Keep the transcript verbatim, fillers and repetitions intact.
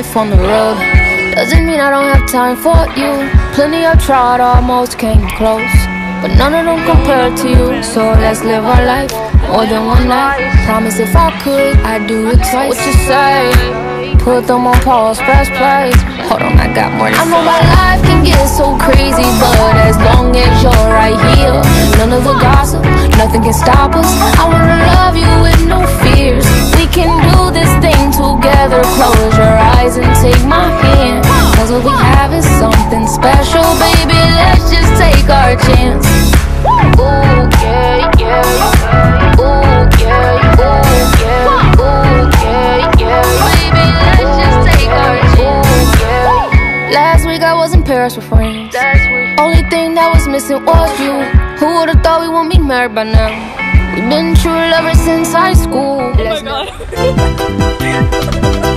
off on the road. Doesn't mean I don't have time for you. Plenty I've tried, almost came close, but none of them compare to you. So let's live our life more than one night. Promise if I could, I'd do it twice. What you say? Put them on pause, press play. Hold on, I got more to say. I know my life can get so crazy, but as long as you're right here, none of the gossip, nothing can stop us. I wanna love you with no fears. We can do this thing together. Close your eyes and take my hand, cause what we have is something special. Baby, let's just take our chance. Ooh, yeah, yeah. Ooh, yeah, ooh, yeah. Ooh, yeah, yeah. Baby, let's just take our chance. Yeah. Last week I was in Paris with friends. Only thing that was missing was you. Who would've thought we wouldn't be married by now? We've been true lovers since high school. Oh my god.